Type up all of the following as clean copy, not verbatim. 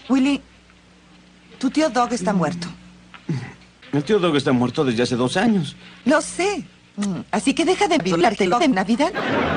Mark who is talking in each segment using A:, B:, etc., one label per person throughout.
A: Willy, tu tío Doug está muerto.
B: El tío Doug está muerto desde hace 2 años.
A: Lo sé. Así que deja de violártelo de Navidad.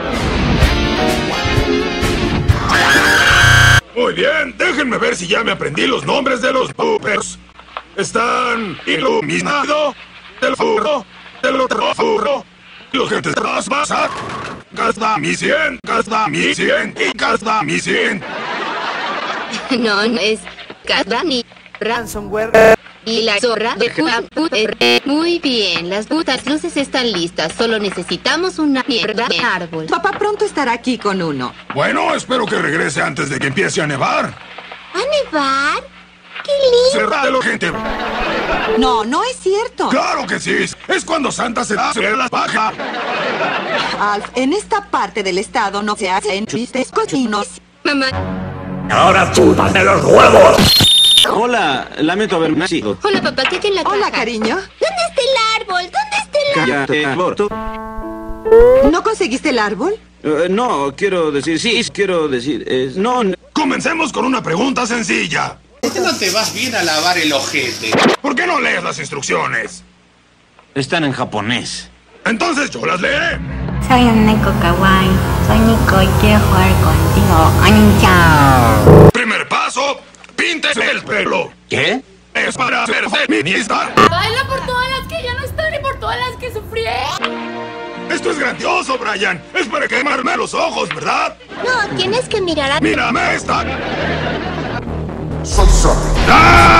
C: Muy bien, déjenme ver si ya me aprendí los nombres de los poopers. Están iluminado, del furro, del otro furro, los que te traspasan. Gasta mi 100 y gasta mi 100.
D: No, no es Casdani, Ransomware y la zorra de Juan. Muy bien, las putas luces están listas. Solo necesitamos una mierda de árbol.
A: Papá pronto estará aquí con uno.
C: Bueno, espero que regrese antes de que empiece a nevar.
D: ¿A nevar? ¡Qué lindo!
C: ¡Cerrádelo, gente!
A: No, no es cierto.
C: ¡Claro que sí! Es cuando Santa se da la baja.
A: Alf, en esta parte del estado no se hacen chistes cochinos.
D: Mamá.
C: ¡Ahora chúpate los huevos!
B: Hola, lamento haber nacido.
D: Hola, papá, ¿qué hay en la caja?
A: Hola, cariño.
D: ¿Dónde está el árbol? ¿Dónde está el árbol?
B: Cállate, aborto.
A: ¿No conseguiste el árbol?
B: No, quiero decir, sí, quiero decir, no.
C: Comencemos con una pregunta sencilla.
E: ¿Por qué no te vas bien a lavar el ojete?
C: ¿Por qué no lees las instrucciones?
B: Están en japonés.
C: Entonces yo las leeré.
F: Soy un neko kawaii. Soy Nico y quiero jugar contigo. ¡Chao!
C: Primer paso, píntese el pelo.
B: ¿Qué?
C: Es para ser feminista.
G: Baila por todas las que ya no están y por todas las que sufrí.
C: Esto es grandioso, Brian. Es para quemarme los ojos, ¿verdad?
D: No, tienes que mirar a...
C: Mírame esta. Soy sordo. ¡Ah!